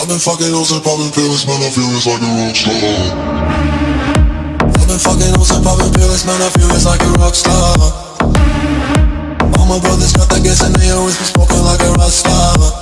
I've been fucking hoes and popping pills, man, I feel it's like a rock star. I've been fucking hoes and popping pills, man, I feel it's like a rock star. All my brothers got that gas and they always been smoking like a rock star.